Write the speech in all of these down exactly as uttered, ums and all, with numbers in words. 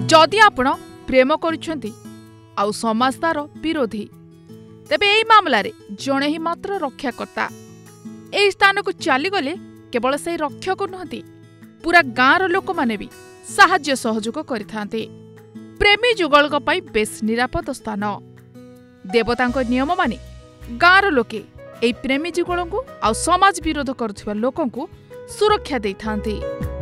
जदि आपण प्रेम करुछंती आउ समाज तार विरोधी तेबे एई मामला रे जणे ही मात्र रक्षाकर्ता एई स्थान को चली गले केवल से रक्षक नहती पूरा गाँर लोक माने भी साहाय्य सहयोग करिथांते। प्रेमी जुगलक पई बेस निरापद स्थान देवतांक नियम माने गाँर लोके एई प्रेमी जुगलंकु आउ समाज विरोध करुथिबा लोकंकु सुरक्षा देइथांते।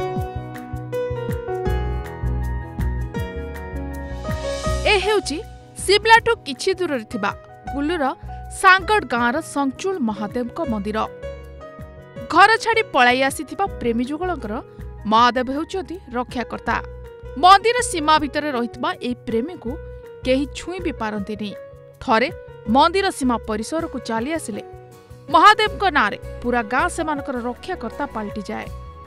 ए हेउची सिमलाठू किछि दूर थिबा कुल्लूर सांगड़ गाँर संचुल महादेव को मंदिर। घर छाड़ी पलाई आसीथिबा प्रेमी जुगलंकर महादेव हेउचंती रक्षाकर्ता। मंदिर सीमा भितर रहितबा ए प्रेमी को केही छुई भी पारंतिनी। थरे मंदिर सीमा परिसर को चली आसिले महादेव को नारे पूरा गाँ सेमानकर रक्षाकर्ता पलटि जाए।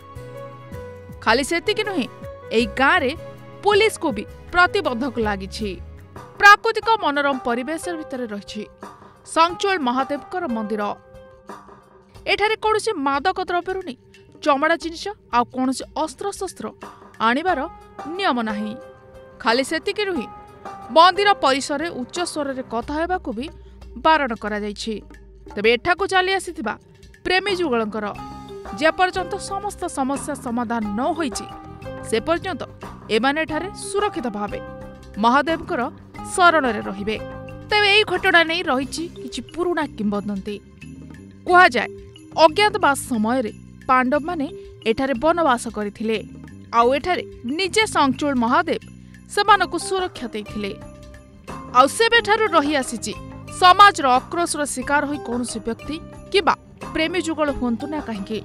खाली सेतिकी नुहे एई गाँ रे पुलिस को भी प्रतिबंधक लागिछि। प्राकृतिक मनोरम परिवेश भितर रही संचुल महादेवकर मंदिर। एठारे कौनसी मादक द्रव्य नहीं चमड़ा जिनिष आ कौनसी अस्त्र शस्त्र आनिबार नियम नाही। खाली सेतिकी रुही मंदिर परिसर उच्च स्वर रे कथा हेबाकू भी बारण करा जायछि। तबे एठाकू चली आसीथिबा प्रेमी जुगलंकर जे पर्यंत समस्त समस्या समाधान न होईछि से पर्यंत एमाने एठारे सुरक्षित भावे महादेवकर शरण रे रहिबे। तेबे एई घटना नै रहिछि किछि पुराना किंवदंती। कुहा जाय अज्ञातवास समय रे पांडव माने एठारे वनवास करिथिले आउ एठारे निजे संचुल महादेव सेमानकु सुरक्षा दैथिले। आउ सेबेठारु रही आसीछि समाज रो आक्रोश रो शिकार होई कोनोसी व्यक्ति किबा प्रेमी जुगल हुंतु ना काहेकि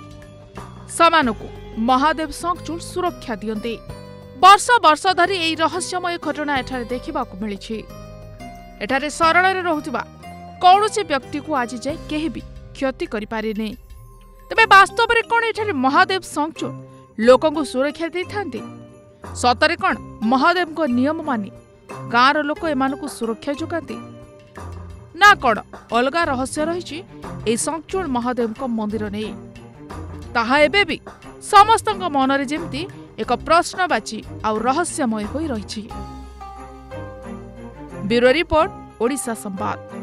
समानकु महादेव संचुल सुरक्षा दियन्ते। वर्ष वर्ष धरी एई रहस्यमय घटना एठारे देखिबाकू मिलिछि। एठारे शरण रे रहुतिबा कौनसी व्यक्ति को आज जाय केही भी क्षति करि पारिने। तबे वास्तव रे कोन एठारे महादेव संचुल लोकंकु सुरक्षा दैथांते? सतरे कोन महादेव को नियम मानि गाँर लोक एमानकु सुरक्षा जोगाते ना कोन अलगा रहस्य रहिछि एई संचुल महादेव को मंदिर नै? ताहा एबे भी समस्तक मनरे जेमती एक प्रश्नवाची आउ रहस्यमय होई रहिछि। ब्यूरो रिपोर्ट ओडिशा संवाद।